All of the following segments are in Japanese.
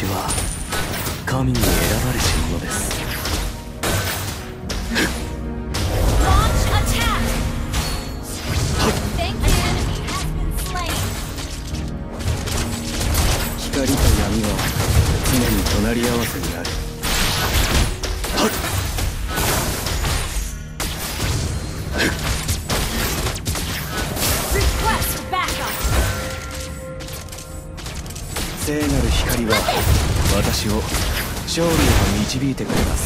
私は神に選ばれし者です。光と闇は常に隣り合わせにある。聖なる光は私を勝利へと導いてくれます。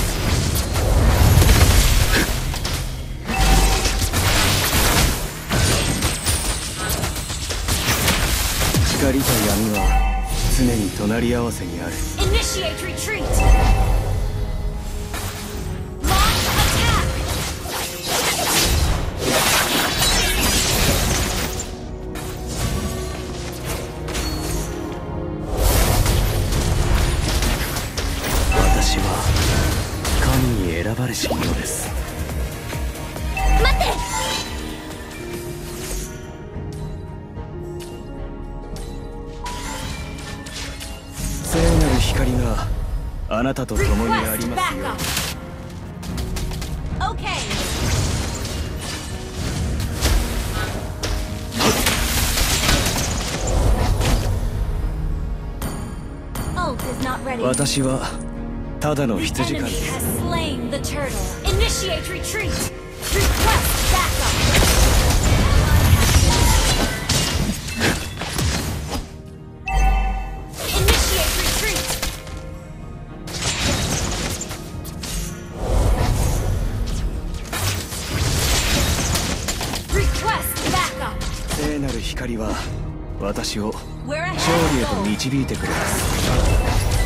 光と闇は常に隣り合わせにある。私は神に選ばれし者です。 待って。 聖なる光があなたと共にありますように。私はただの羊飼いです。聖なる光は私を勝利へと導いてくれます。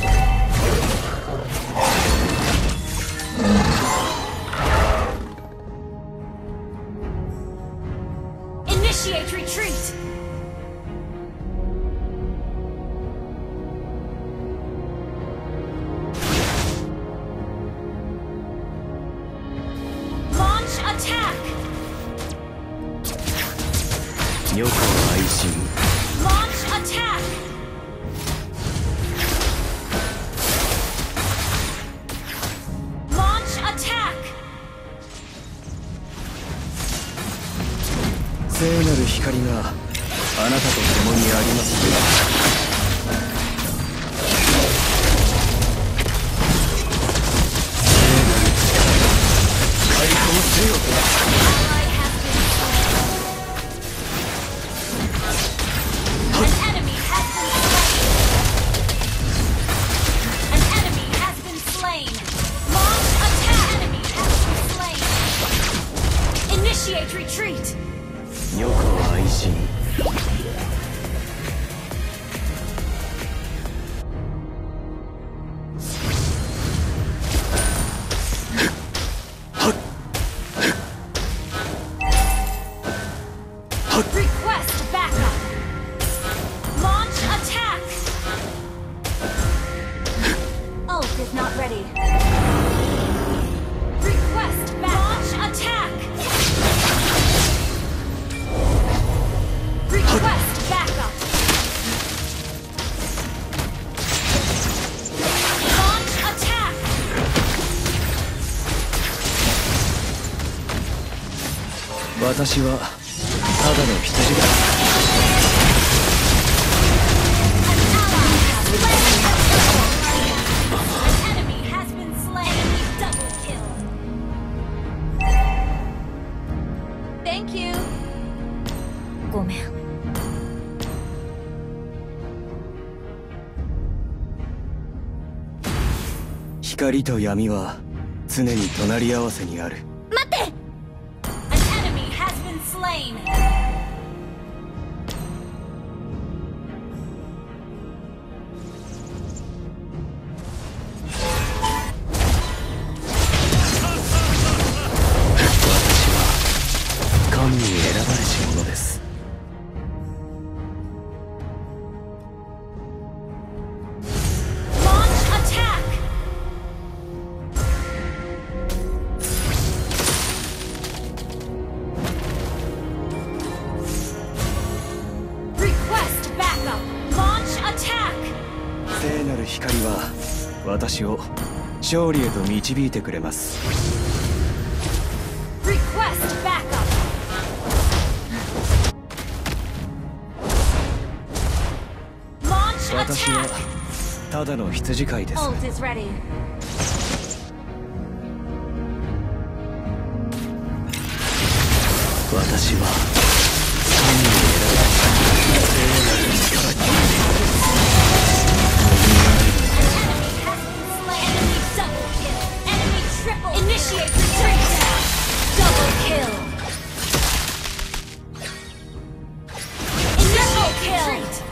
Initiate retreat! Launch attack! 女子の愛心。 Launch attack! Launch attack! 聖なる光があなたと共にありますように。解放せよ。 Initiate retreat! 女子愛心。 Request backup! Launch attack! Ult is not ready. Request launch attack! Request backup! Launch attack! 私はただの羊が。 ごめん。 光と闇は常に隣り合わせにある。 待って！ An enemy has been slain. 神に選ばれし者です。 私を勝利へと導いてくれます。 Request backup. Launch 私は attack. ただの羊飼いです。 Ult is ready. 私は神に選ばれた聖なる力に Enemy triple. Initiate retreat. Double kill. Initiate retreat.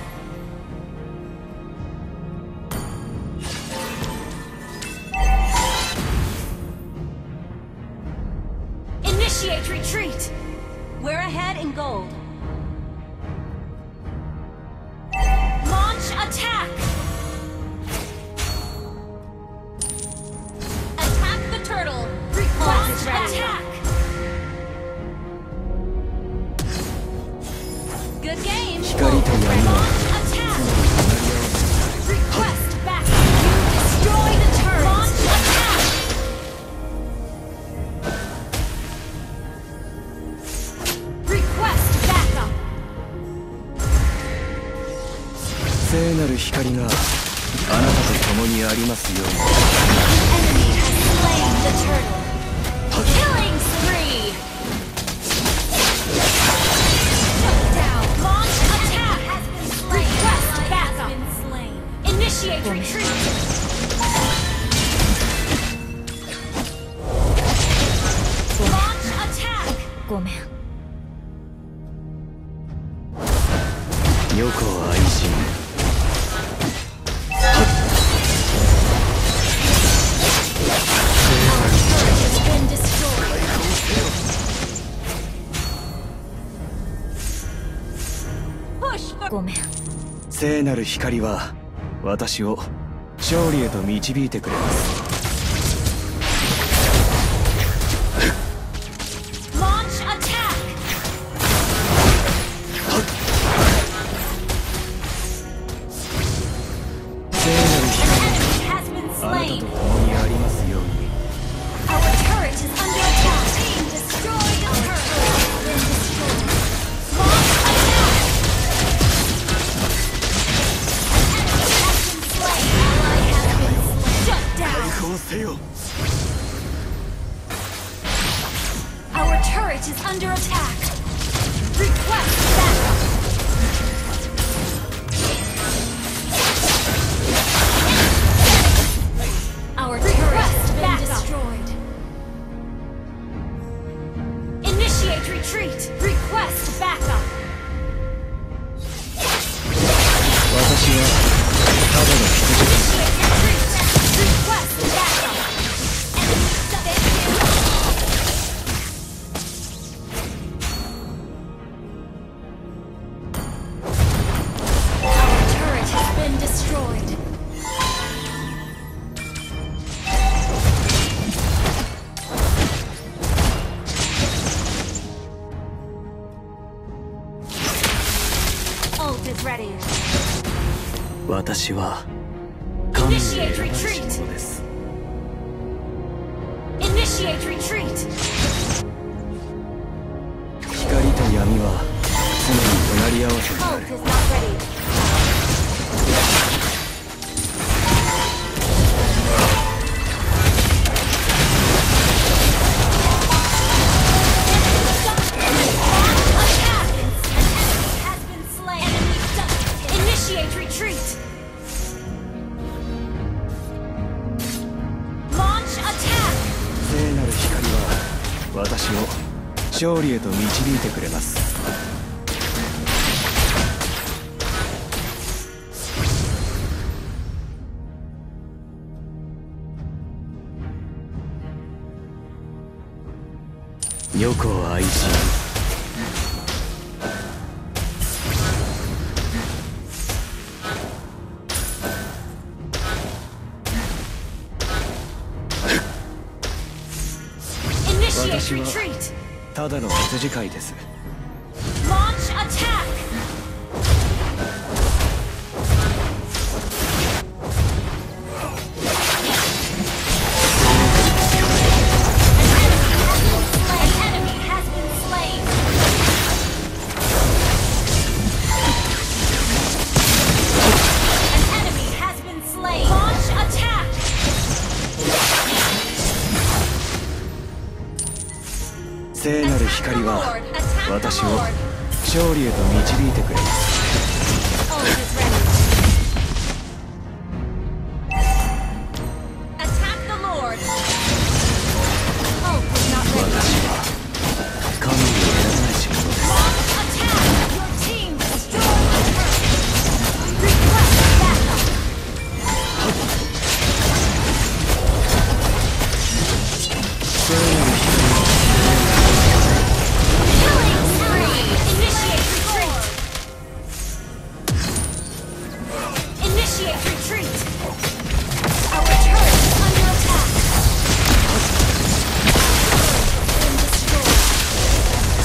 Initiate retreat. We're ahead in gold. Launch attack. Attack the turtle. Launch attack. Good game. 光と闇は Launch attack. Request back. You destroy the turret. Launch attack. Request backup. 聖なる光があなたと共にありますように。 Enemy has slain the turtle. Killing spree. Shut down. Launch attack. Request backup. Initiate retreat. Launch attack. ごめん。 女子愛人 Has been destroyed. ごめん。 聖なる光は私を勝利へと導いてくれます。 Launch attack. 聖なる光 Enemy has been あなた slain. と共にありますように。 Our turret is under attack. Team destroy the turret. Has been destroyed. Launch attack. Enemy has been slain. Ally has been slain. Shut 解 down. 放せよ。 Our turret is under attack. Request backup. Our turret has been destroyed. Initiate retreat. Request backup. 私はただの羊飼い。 Initiate retreat. Request backup. Enemy Our turret has been destroyed. Ult is ready. 私は神に選ばれし者です。 Initiate retreat. 光と闇は常に隣り合わせにあ Ult る。 is not ready. Attack! An enemy has been slain. Enemy double. Initiate retreat. Launch attack. 聖なる光は私を勝利へと導いてくれます。 女子愛人 Initiate 私は retreat. ただの羊飼いです。 Launch attack. 聖なる光は私を勝利へと導いてくれます。 Ult is ready. Attack the Lord. Ult is not ready. 私は神に選ばれし者です。 Launch attack. Your team destroyed the turret. Request backup. Killing spree. Initiate retreat. Initiate retreat. Our turret is under attack. Been destroyed.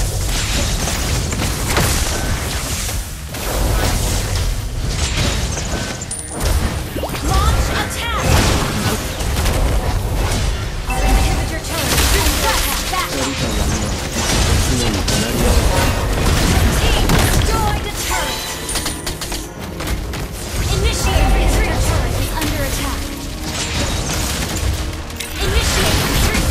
Launch attack. Our inhibitor turret request backup. 常に隣り合う Team destroyed the turret. Initiate retreat. Turret is under attack. Initiate retreat.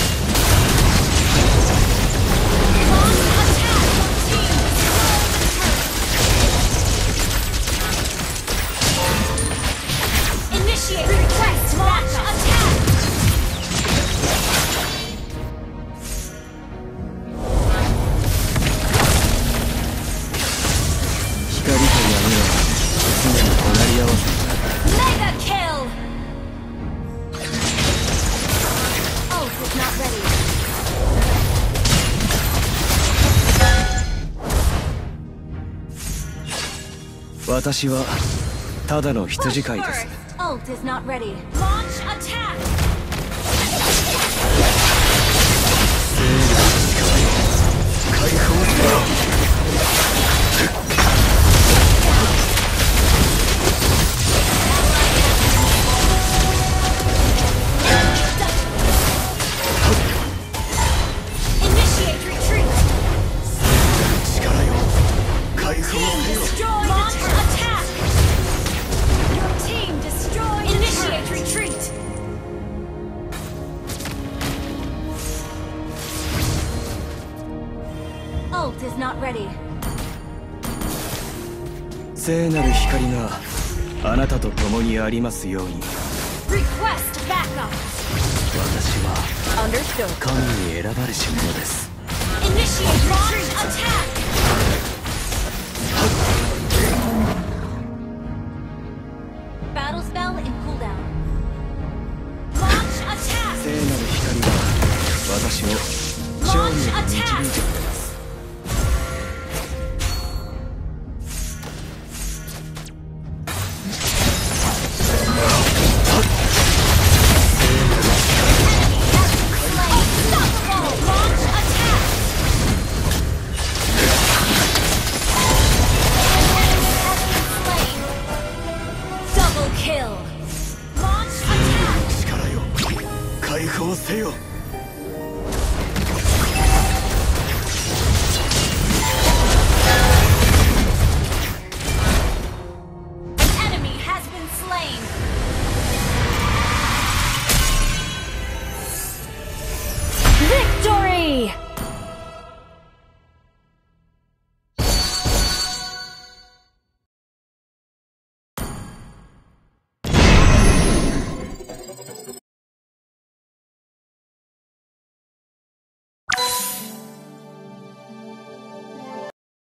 Launch attack. Team destroyed the turret. Initiate request. Launch attack. Mega kill. Ult is not ready. 私はただの羊飼いです。 Ult is not ready. Launch attack. 解放せよ。 Initiate retreat. 力よ解放 Team せよ。 destroyed. Launch attack. Your team destroyed. Initiate retreat. Ult is not ready. 聖なる光があなたと共にありますように。 Request backup. 私は Understood. 神に選ばれし者です。 Initiate launch attack. Battle spell in cooldown. Launch attack. 聖なる光が私を勝利へと導いてくれます。